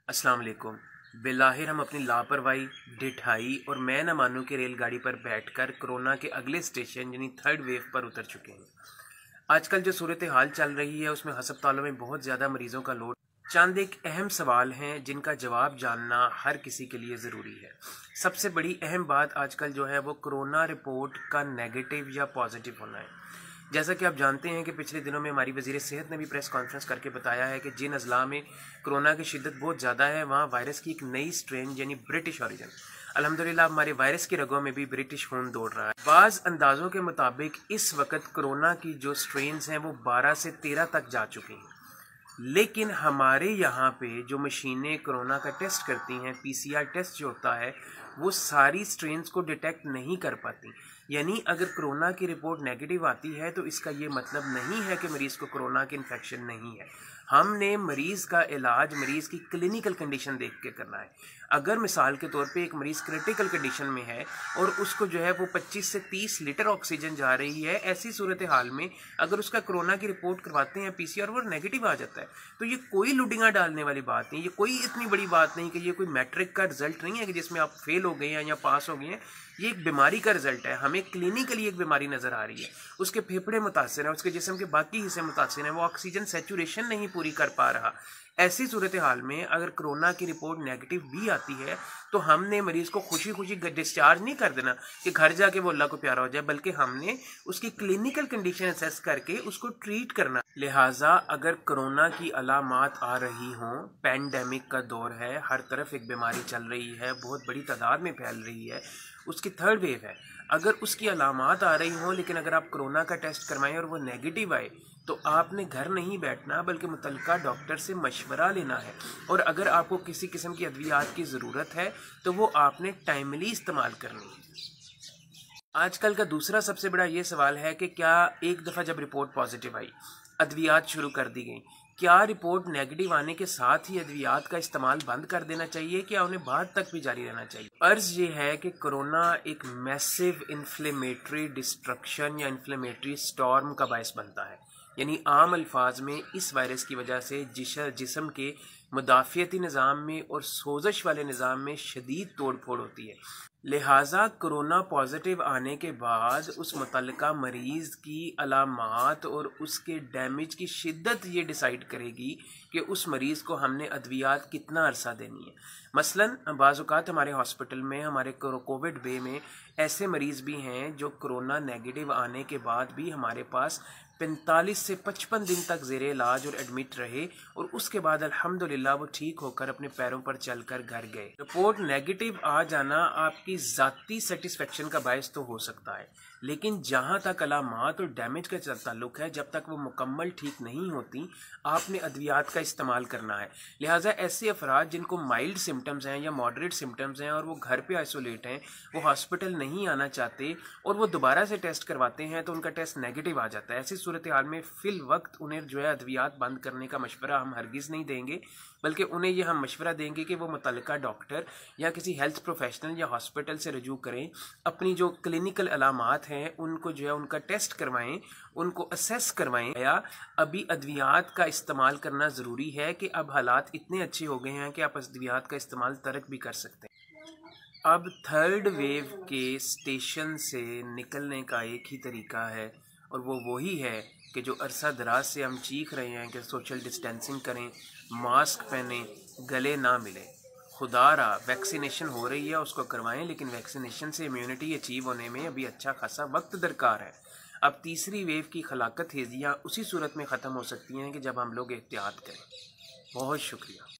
अस्सलाम वालेकुम। बिलाहिर हम अपनी लापरवाही, ढिठाई और मैं न मानूं की रेलगाड़ी पर बैठकर कोरोना के अगले स्टेशन यानी थर्ड वेव पर उतर चुके हैं। आजकल जो सूरत हाल चल रही है उसमें अस्पतालों में बहुत ज़्यादा मरीजों का लोड। चंद एक अहम सवाल हैं जिनका जवाब जानना हर किसी के लिए ज़रूरी है। सबसे बड़ी अहम बात आजकल जो है वो कोरोना रिपोर्ट का नेगेटिव या पॉजिटिव होना है। जैसा कि आप जानते हैं कि पिछले दिनों में हमारी वज़ीर सेहत ने भी प्रेस कॉन्फ्रेंस करके बताया है कि जिन अजला में कोरोना की शिद्दत बहुत ज़्यादा है वहाँ वायरस की एक नई स्ट्रेन यानी ब्रिटिश ओरिजिन, अल्हम्दुलिल्लाह हमारे वायरस की रगों में भी ब्रिटिश खून दौड़ रहा है। बाज़ अंदाज़ों के मुताबिक इस वक्त कोरोना की जो स्ट्रेन्स हैं वो 12 से 13 तक जा चुकी हैं, लेकिन हमारे यहाँ पे जो मशीनें कोरोना का टेस्ट करती हैं, पीसीआर टेस्ट जो होता है वो सारी स्ट्रेन्स को डिटेक्ट नहीं कर पाती। यानी अगर कोरोना की रिपोर्ट नेगेटिव आती है तो इसका ये मतलब नहीं है कि मरीज़ को कोरोना की इन्फेक्शन नहीं है। हमने मरीज़ का इलाज मरीज़ की क्लिनिकल कंडीशन देख के करना है। अगर मिसाल के तौर पे एक मरीज़ क्रिटिकल कंडीशन में है और उसको जो है वो 25 से 30 लीटर ऑक्सीजन जा रही है, ऐसी सूरत हाल में अगर उसका कोरोना की रिपोर्ट करवाते हैं पीसीआर और नेगेटिव आ जाता है तो ये कोई लुडिंगा डालने वाली बात नहीं, ये कोई इतनी बड़ी बात नहीं कि ये कोई मैट्रिक का रिजल्ट नहीं है कि जिसमें आप फेल हो गए हैं या पास हो गए हैं। ये एक बीमारी का रिजल्ट है। हमें क्लिनिकली एक बीमारी नज़र आ रही है, उसके फेफड़े मुतासिर हैं, उसके जिस्म के बाकी हिस्से मुतासिर हैं, वो ऑक्सीजन सैचुरेशन नहीं पूरी कर पा रहा। ऐसी सूरत हाल में अगर कोरोना की रिपोर्ट नेगेटिव भी आती है तो हमने मरीज़ को खुशी खुशी डिस्चार्ज नहीं कर देना कि घर जाके वो अल्लाह को प्यारा हो जाए, बल्कि हमने उसकी क्लिनिकल कंडीशन असेस करके उसको ट्रीट करना। लिहाजा अगर कोरोना की अलामात आ रही हों, पैंडेमिक का दौर है, हर तरफ एक बीमारी चल रही है, बहुत बड़ी तादाद में फैल रही है, उसकी थर्ड वेव है, अगर उसकी अलामात आ रही हों लेकिन अगर आप कोरोना का टेस्ट करवाएं और वो नेगेटिव आए तो आपने घर नहीं बैठना बल्कि मुतल्लिका डॉक्टर से मशवरा लेना है। और अगर आपको किसी किस्म की अद्वियात की ज़रूरत है तो वो आपने टाइमली इस्तेमाल करनी है। आजकल का दूसरा सबसे बड़ा ये सवाल है कि क्या एक दफ़ा जब रिपोर्ट पॉजिटिव आई, अद्वियात शुरू कर दी गई, क्या रिपोर्ट नेगेटिव आने के साथ ही अद्वियात का इस्तेमाल बंद कर देना चाहिए, क्या उन्हें बाद तक भी जारी रहना चाहिए? अर्ज ये है कि कोरोना एक मैसिव इन्फ्लेमेटरी डिस्ट्रक्शन या इन्फ्लेमेटरी स्टॉर्म का बायस बनता है। यानी आम अल्फाज में इस वायरस की वजह से जिस्म के मुदाफ़ियती निज़ाम में और सोजश वाले निज़ाम में शदीद तोड़ फोड़ होती है। लिहाजा कोरोना पॉजिटिव आने के बाद उस मुतल्लिका मरीज़ की अलामात और उसके डैमेज की शिद्दत ये डिसाइड करेगी कि उस मरीज़ को हमने अद्वियात कितना अरसा देनी है। मसलन बाज़ औक़ात हमारे हॉस्पिटल में, हमारे कोविड बे में ऐसे मरीज़ भी हैं जो कोरोना नेगेटिव आने के बाद भी हमारे पास 45 से 55 दिन तक ज़ेरे इलाज और एडमिट रहे और उसके बाद अल्हम्दुलिल्लाह वो ठीक होकर अपने पैरों पर चलकर घर गए। रिपोर्ट नेगेटिव आ जाना आपकी ज़ाती सेटिस्फेक्शन का बायस तो हो सकता है, लेकिन जहाँ तक अलामात और डैमेज का ताल्लुक है, जब तक वो मुकम्मल ठीक नहीं होती आपने अद्वियात का इस्तेमाल करना है। लिहाजा ऐसे अफराद जिनको माइल्ड सिम्टम्स हैं या मॉडरेट सिम्टम्स हैं और वो घर पे आइसोलेट हैं, वो हॉस्पिटल नहीं आना चाहते और वो दोबारा से टेस्ट करवाते हैं तो उनका टेस्ट नेगेटिव आ जाता है। ऐसी सूरत हाल में फिल वक्त उन्हें जो है अद्वियात बंद करने का मशवरा हम हरगिज़ नहीं देंगे, बल्कि उन्हें यह हम मशवरा देंगे कि वो मुतल्लिका डॉक्टर या किसी हेल्थ प्रोफेशनल या हॉस्पिटल से रजू करें, अपनी जो क्लिनिकल अलामात हैं उनको जो है उनका टेस्ट करवाएं, उनको असेस करवाएं। या अभी अद्वियात का इस्तेमाल करना ज़रूरी है कि अब हालात इतने अच्छे हो गए हैं कि आप अद्वियात का इस्तेमाल तर्क भी कर सकते हैं। अब थर्ड वेव के स्टेशन से निकलने का एक ही तरीका है और वो वही है कि जो अरसा दराज से हम चीख रहे हैं कि सोशल डिस्टेंसिंग करें, मास्क पहनें, गले ना मिले। खुदारा वैक्सीनेशन हो रही है उसको करवाएं, लेकिन वैक्सीनेशन से इम्यूनिटी अचीव होने में अभी अच्छा खासा वक्त दरकार है। अब तीसरी वेव की खलाकत हेजियाँ उसी सूरत में ख़त्म हो सकती हैं कि जब हम लोग एहतियात करें। बहुत शुक्रिया।